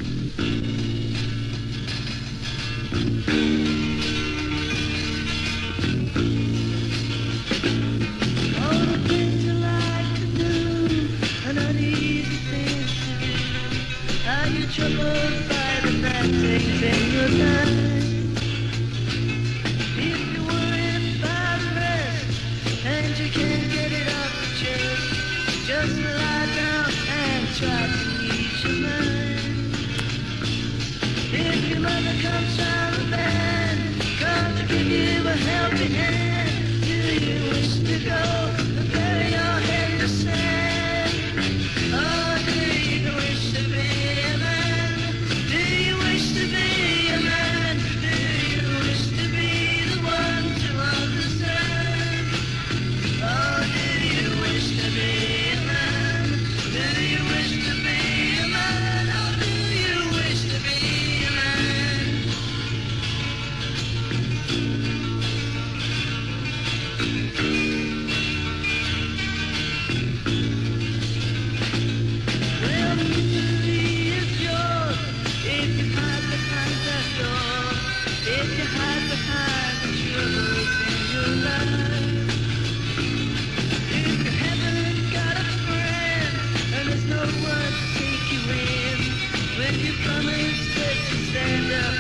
Troubled by the bad things in your life. If you're worried about the rest and you can't get it off the chest, just lie down and try to ease your mind. If your mother comes from the band, come to give you a helping hand, do you wish to go and bury your head in the sand? Oh, do you wish to be a man? Do you wish to be a man? Do you wish to be the one to understand? Oh, do you wish to be a man? Do you wish to be a man? Oh, do you wish to be a man? Well, misery is yours if you hide behind that door, if you hide behind the troubles in your life. If you haven't got a friend and there's no one to take you in, when you promise that you stand up